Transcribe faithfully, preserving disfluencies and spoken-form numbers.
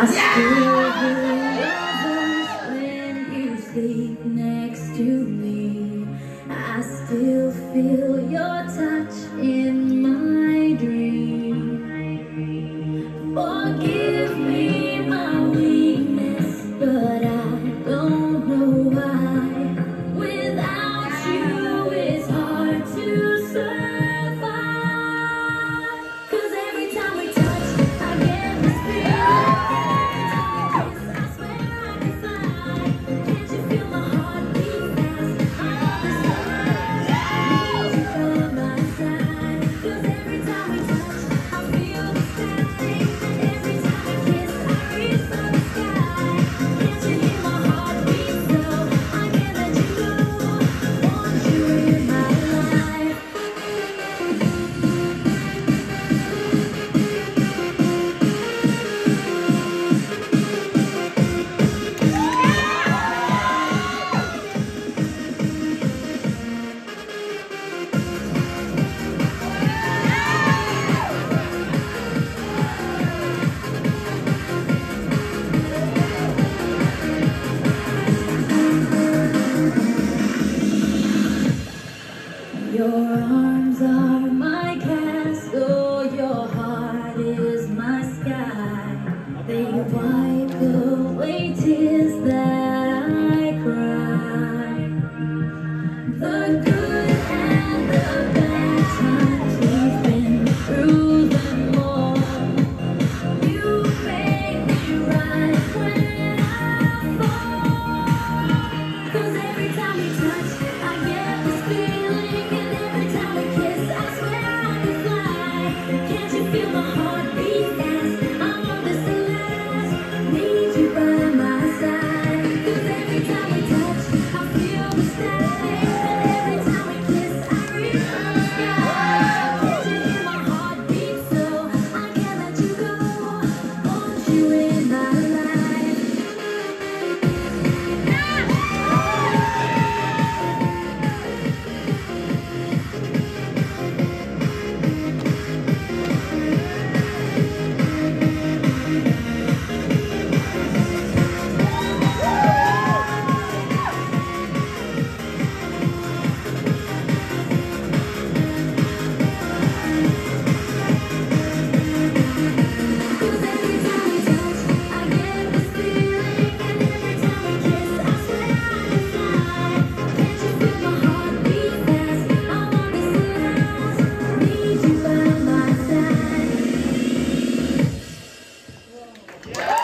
I still hear your voice when you sleep next to me. I still feel your touch in my dream. Forgive me my weakness, but I don't know why. Without you it's hard to survive. Cause every time we touch, I get this feeling. Every time we kiss, I swear I can fly. Can't you feel my heart beat fast? I understand. Need you by my side. Cause every time we touch, I feel the static. And every time we kiss, I reach for the sky. Can't you hear my heart beat so? I can't let you go. Want you in my life. Your arms are my castle, your heart is my sky. They wipe away tears that I cry. The good and the bad times, we've been through them all. You make me rise when I fall. Cause every time we touch, I get this feeling. And every time we kiss, I swear I can fly. Can't you feel my heart beat fast? I want this to last. Need you by my side. Cause every time we touch, I feel the static. And every time we kiss, I reach for the sky. Can't you hear my heart beat so? I can't let you go. Want you in my life. Cause every time we touch, I get this feeling. And every time we kiss, I swear I can fly. Can't you feel my heart beat fast? I want this to last. Need you by my side.